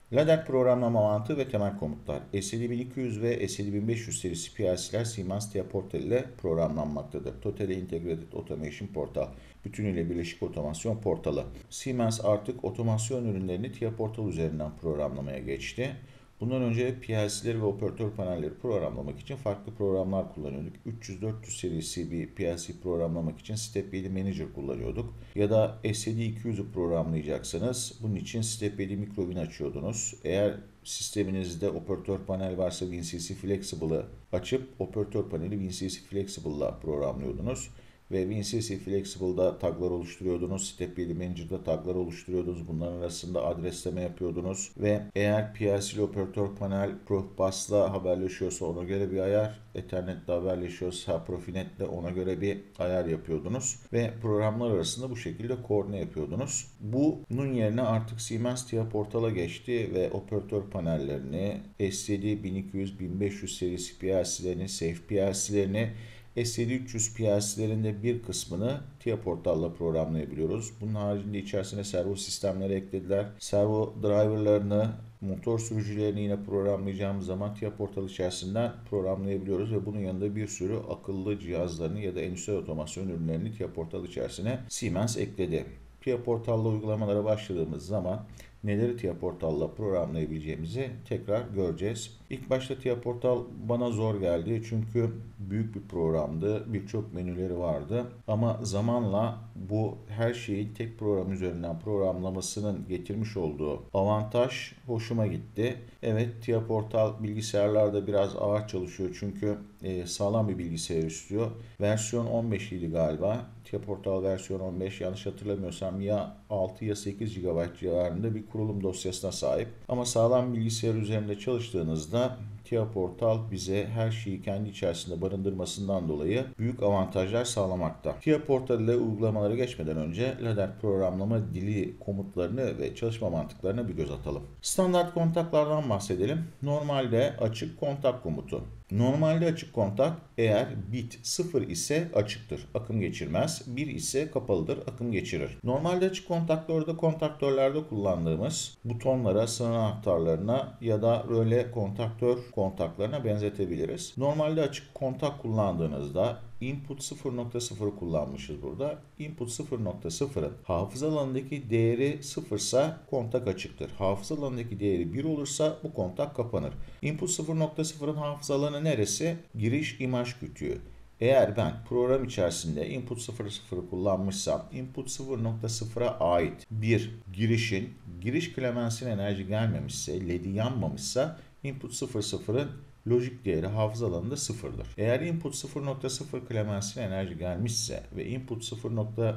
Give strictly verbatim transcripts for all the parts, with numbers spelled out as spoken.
Ladder programlama mantığı ve temel komutlar. S yedi bin iki yüz ve S yedi bin beş yüz serisi P L C'ler Siemens TIA Portal ile programlanmaktadır. Totally Integrated Automation Portal, bütünüyle birleşik otomasyon portalı. Siemens artık otomasyon ürünlerini TIA Portal üzerinden programlamaya geçti. Bundan önce P L C'leri ve operatör panelleri programlamak için farklı programlar kullanıyorduk. üç yüz dört yüz serisi bir P L C programlamak için Step yedi Manager kullanıyorduk. Ya da S yedi iki yüzü programlayacaksanız bunun için Step yedi Microwin açıyordunuz. Eğer sisteminizde operatör panel varsa WinCC Flexible'ı açıp operatör paneli WinCC Flexible'la programlıyordunuz. Ve WinCC Flexible'da taglar oluşturuyordunuz. Step yedi Manager'da taglar oluşturuyordunuz. Bunların arasında adresleme yapıyordunuz. Ve eğer P L C ile operatör panel Profibus'la haberleşiyorsa ona göre bir ayar, Ethernet'le haberleşiyorsa Profinet'le ona göre bir ayar yapıyordunuz. Ve programlar arasında bu şekilde koordine yapıyordunuz. Bunun yerine artık Siemens TIA Portal'a geçti ve operatör panellerini, S yedi bin iki yüz bin beş yüz serisi P L C'lerini, Safe P L C'lerini, S yedi üç yüz P L C'lerinde bir kısmını TIA Portal'la programlayabiliyoruz. Bunun haricinde içerisine servo sistemleri eklediler. Servo driverlarını, motor sürücülerini yine programlayacağımız zaman TIA Portal içerisinden programlayabiliyoruz ve bunun yanında bir sürü akıllı cihazlarını ya da endüstriyel otomasyon ürünlerini TIA Portal içerisine Siemens ekledi. TIA Portal'la uygulamalara başladığımız zaman neleri TIA Portal'la programlayabileceğimizi tekrar göreceğiz. İlk başta TIA Portal bana zor geldi çünkü büyük bir programdı, birçok menüleri vardı. Ama zamanla bu her şeyi tek program üzerinden programlamasının getirmiş olduğu avantaj hoşuma gitti. Evet, TIA Portal bilgisayarlarda biraz ağır çalışıyor çünkü e, sağlam bir bilgisayar istiyor. Versiyon on beş idi galiba. TIA Portal versiyon on beş, yanlış hatırlamıyorsam ya altı ya sekiz gigabayt civarında bir kurulum dosyasına sahip. Ama sağlam bilgisayar üzerinde çalıştığınızda TIA Portal bize her şeyi kendi içerisinde barındırmasından dolayı büyük avantajlar sağlamakta. TIA Portal ile uygulamalara geçmeden önce Ladder programlama dili komutlarını ve çalışma mantıklarına bir göz atalım. Standart kontaklardan bahsedelim. Normalde açık kontak komutu. Normalde açık kontak eğer bit sıfır ise açıktır, akım geçirmez. bir ise kapalıdır, akım geçirir. Normalde açık kontaktörde kontaktörlerde kullandığımız butonlara, sınır anahtarlarına ya da röle kontaktör kontaklarına benzetebiliriz. Normalde açık kontak kullandığınızda input sıfır nokta sıfır kullanmışız burada. Input sıfır nokta sıfırın hafıza alanındaki değeri sıfır ise kontak açıktır. Hafıza alanındaki değeri bir olursa bu kontak kapanır. Input sıfır nokta sıfırın hafıza alanı neresi? Giriş imaj kütüğü. Eğer ben program içerisinde input sıfır nokta sıfırı kullanmışsam input sıfır nokta sıfıra ait bir girişin giriş klemensine enerji gelmemişse, ledi yanmamışsa input sıfır nokta sıfırın lojik değeri hafıza alanında sıfırdır. Eğer input sıfır nokta sıfır klemensine enerji gelmişse ve input sıfır nokta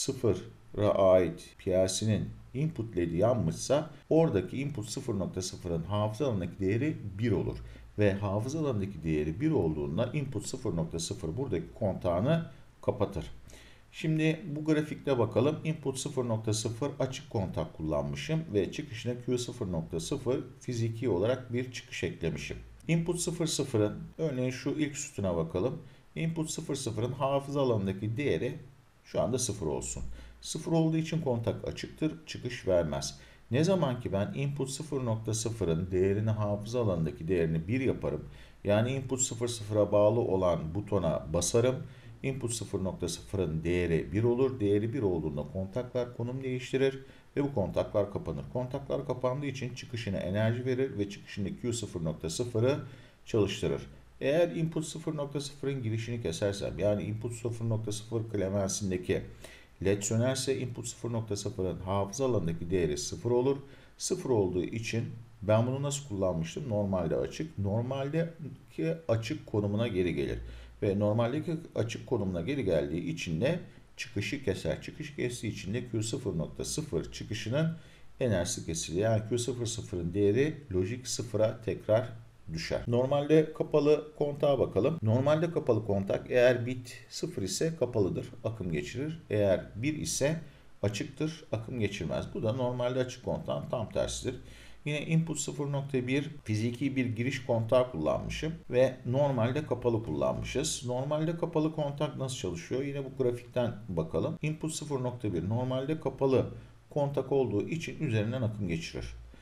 sıfıra ait P L C'nin input ledi yanmışsa oradaki input sıfır nokta sıfırın hafıza alanındaki değeri bir olur. Ve hafıza alanındaki değeri bir olduğunda input sıfır nokta sıfır buradaki kontağını kapatır. Şimdi bu grafikte bakalım. Input sıfır nokta sıfır açık kontak kullanmışım ve çıkışına Q sıfır nokta sıfır fiziki olarak bir çıkış eklemişim. Input sıfır nokta sıfırın örneğin şu ilk sütuna bakalım. Input sıfır nokta sıfırın hafıza alanındaki değeri şu anda sıfır olsun. sıfır olduğu için kontak açıktır, çıkış vermez. Ne zaman ki ben input sıfır nokta sıfırın değerini hafıza alanındaki değerini bir yaparım. Yani input sıfır nokta sıfıra bağlı olan butona basarım. Input sıfır nokta sıfırın değeri bir olur. Değeri bir olduğunda kontaklar konum değiştirir ve bu kontaklar kapanır. Kontaklar kapandığı için çıkışına enerji verir ve çıkışındaki Q sıfır nokta sıfırı çalıştırır. Eğer input sıfır nokta sıfırın girişini kesersem, yani input sıfır nokta sıfır klemensindeki led sönerse input sıfır nokta sıfırın hafıza alanındaki değeri sıfır olur. sıfır olduğu için ben bunu nasıl kullanmıştım? Normalde açık. Normaldeki açık konumuna geri gelir. Ve normaldeki açık konumuna geri geldiği için de çıkışı keser. Çıkış kestiği için de Q sıfır nokta sıfır çıkışının enerjisi kesilir. Yani Q sıfır nokta sıfırın değeri lojik sıfıra tekrar düşer. Normalde kapalı kontağa bakalım. Normalde kapalı kontak eğer bit sıfır ise kapalıdır, akım geçirir. Eğer bir ise açıktır, akım geçirmez. Bu da normalde açık kontağın tam tersidir. Yine input sıfır nokta bir fiziki bir giriş kontağı kullanmışım ve normalde kapalı kullanmışız. Normalde kapalı kontak nasıl çalışıyor? Yine bu grafikten bakalım. Input sıfır nokta bir normalde kapalı kontak olduğu için üzerinden akım geçirir.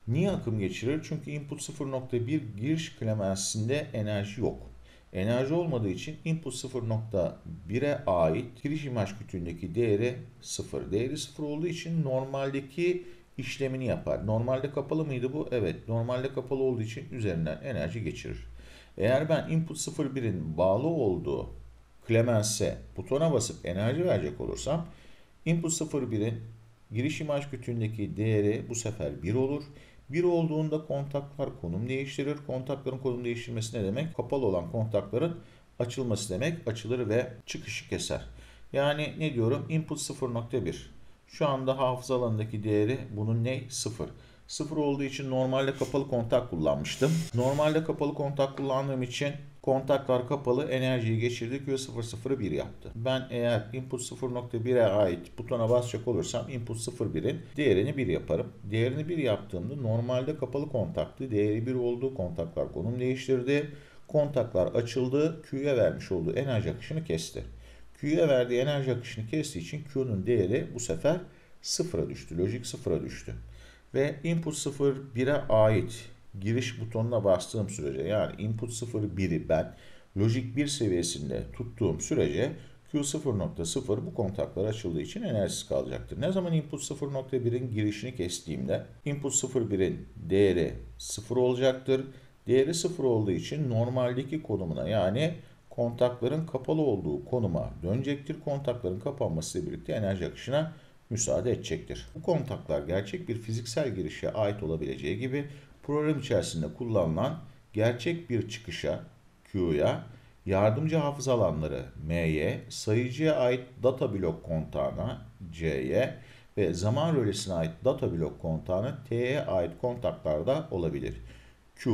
Niye akım geçirir? Çünkü input sıfır nokta bir giriş klemensinde enerji yok. Enerji olmadığı için input sıfır nokta bire ait giriş imaj kütüğündeki değeri sıfır. Değeri sıfır olduğu için normaldeki işlemini yapar. Normalde kapalı mıydı bu? Evet. Normalde kapalı olduğu için üzerinden enerji geçirir. Eğer ben input sıfır nokta birin bağlı olduğu Clemens'e butona basıp enerji verecek olursam input sıfır nokta birin giriş imaj kütüğündeki değeri bu sefer bir olur. bir olduğunda kontaklar konum değiştirir. Kontakların konum değiştirmesi ne demek? Kapalı olan kontakların açılması demek. Açılır ve çıkışı keser. Yani ne diyorum? Input sıfır nokta bir. Şu anda hafıza alanındaki değeri bunun ne? sıfır. sıfır olduğu için normalde kapalı kontak kullanmıştım. Normalde kapalı kontak kullandığım için kontaklar kapalı, enerjiyi geçirdi, Q sıfır sıfırı bir yaptı. Ben eğer input sıfır nokta bire ait butona basacak olursam input sıfır nokta birin değerini bir yaparım. Değerini bir yaptığımda normalde kapalı kontaktı. Değeri bir oldu. Kontaklar konum değiştirdi. Kontaklar açıldı. Q'ya vermiş olduğu enerji akışını kesti. Q'ya verdiği enerji akışını kestiği için Q'nun değeri bu sefer sıfıra düştü. Lojik sıfıra düştü. Ve input sıfır bire ait giriş butonuna bastığım sürece, yani input sıfır biri ben lojik bir seviyesinde tuttuğum sürece Q sıfır nokta sıfır bu kontaklar açıldığı için enerjisiz kalacaktır. Ne zaman input sıfır nokta birin girişini kestiğimde input sıfır birin değeri sıfır olacaktır. Değeri sıfır olduğu için normaldeki konumuna, yani kontakların kapalı olduğu konuma dönecektir. Kontakların kapanmasıyla birlikte enerji akışına müsaade edecektir. Bu kontaklar gerçek bir fiziksel girişe ait olabileceği gibi program içerisinde kullanılan gerçek bir çıkışa, Q'ya, yardımcı hafıza alanları M'ye, sayıcıya ait data blok kontağına C'ye ve zaman rölesine ait data blok kontağına T'ye ait kontaklarda olabilir. Q,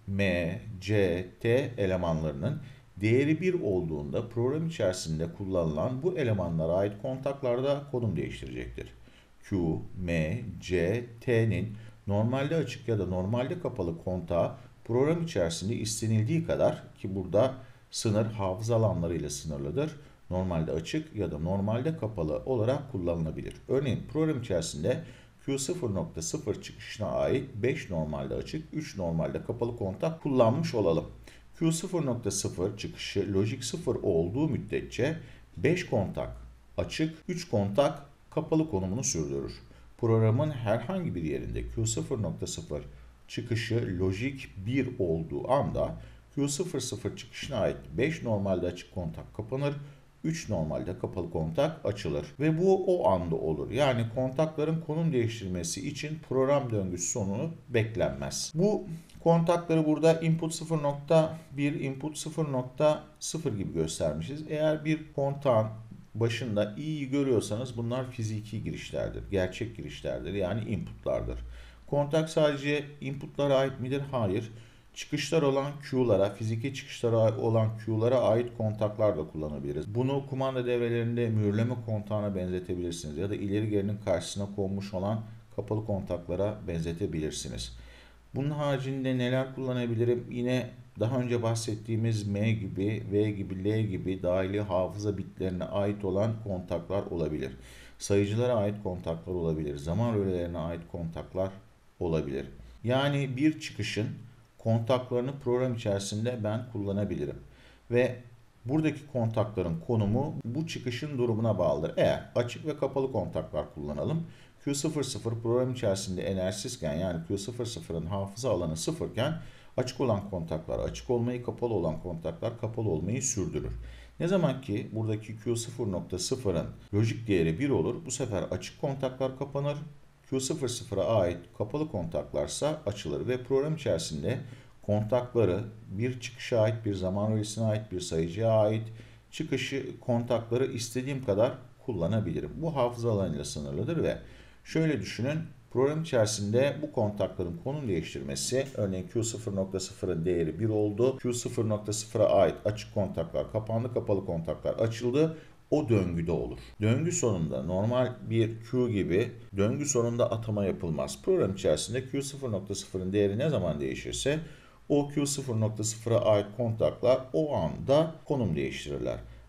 M, C, T elemanlarının değeri bir olduğunda program içerisinde kullanılan bu elemanlara ait kontaklarda konum değiştirecektir. Q, M, C, T'nin normalde açık ya da normalde kapalı kontağı program içerisinde istenildiği kadar, ki burada sınır hafıza alanlarıyla sınırlıdır, normalde açık ya da normalde kapalı olarak kullanılabilir. Örneğin program içerisinde Q sıfır nokta sıfır çıkışına ait beş normalde açık, üç normalde kapalı kontak kullanmış olalım. Q sıfır nokta sıfır çıkışı lojik sıfır olduğu müddetçe beş kontak açık, üç kontak kapalı konumunu sürdürür. Programın herhangi bir yerinde Q sıfır nokta sıfır çıkışı lojik bir olduğu anda Q sıfır sıfır çıkışına ait beş normalde açık kontak kapanır, üç normalde kapalı kontak açılır ve bu o anda olur. Yani kontakların konum değiştirmesi için program döngüsü sonu beklenmez. Bu kontakları burada input sıfır nokta bir, input sıfır nokta sıfır gibi göstermişiz. Eğer bir kontağın başında i'yi görüyorsanız bunlar fiziki girişlerdir, gerçek girişlerdir, yani inputlardır. Kontak sadece inputlara ait midir? Hayır. Çıkışlar olan Q'lara, fiziki çıkışlara olan Q'lara ait kontaklar da kullanabiliriz. Bunu kumanda devrelerinde mühürleme kontağına benzetebilirsiniz ya da ileri gerinin karşısına konmuş olan kapalı kontaklara benzetebilirsiniz. Bunun haricinde neler kullanabilirim? Yine daha önce bahsettiğimiz M gibi, V gibi, L gibi dahili hafıza bitlerine ait olan kontaklar olabilir. Sayıcılara ait kontaklar olabilir. Zaman rölelerine ait kontaklar olabilir. Yani bir çıkışın kontaklarını program içerisinde ben kullanabilirim. Ve buradaki kontakların konumu bu çıkışın durumuna bağlıdır. Eğer açık ve kapalı kontaklar kullanalım, Q sıfır sıfır program içerisinde enerjisizken, yani Q sıfır sıfırın hafıza alanı sıfırken açık olan kontaklar açık olmayı, kapalı olan kontaklar kapalı olmayı sürdürür. Ne zaman ki buradaki Q sıfır nokta sıfırın lojik değeri bir olur, bu sefer açık kontaklar kapanır. Q sıfır sıfıra ait kapalı kontaklarsa açılır ve program içerisinde kontakları bir çıkışa ait, bir zaman rölesine ait, bir sayıcıya ait çıkışı kontakları istediğim kadar kullanabilirim. Bu hafıza alanıyla sınırlıdır ve şöyle düşünün, program içerisinde bu kontakların konum değiştirmesi, örneğin Q sıfır nokta sıfırın değeri bir oldu. Q sıfır nokta sıfıra ait açık kontaklar kapandı, kapalı kontaklar açıldı. O döngüde olur. Döngü sonunda normal bir Q gibi döngü sonunda atama yapılmaz. Program içerisinde Q sıfır nokta sıfırın değeri ne zaman değişirse o Q sıfır nokta sıfıra ait kontaklar o anda konum değiştirirler.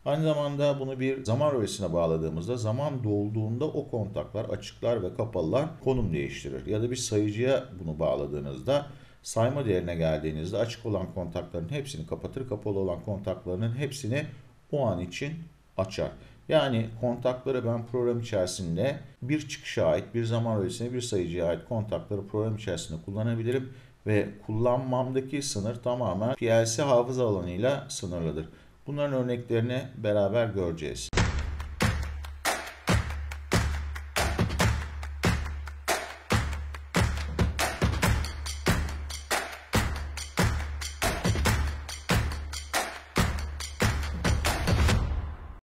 Aynı zamanda bunu bir zaman rölesine bağladığımızda zaman dolduğunda o kontaklar, açıklar ve kapalılar konum değiştirir. Ya da bir sayıcıya bunu bağladığınızda sayma değerine geldiğinizde açık olan kontakların hepsini kapatır, kapalı olan kontaklarının hepsini o an için açar. Yani kontakları ben program içerisinde bir çıkışa ait, bir zaman rölesine, bir sayıcıya ait kontakları program içerisinde kullanabilirim ve kullanmamdaki sınır tamamen P L C hafıza alanıyla sınırlıdır. Bunların örneklerini beraber göreceğiz.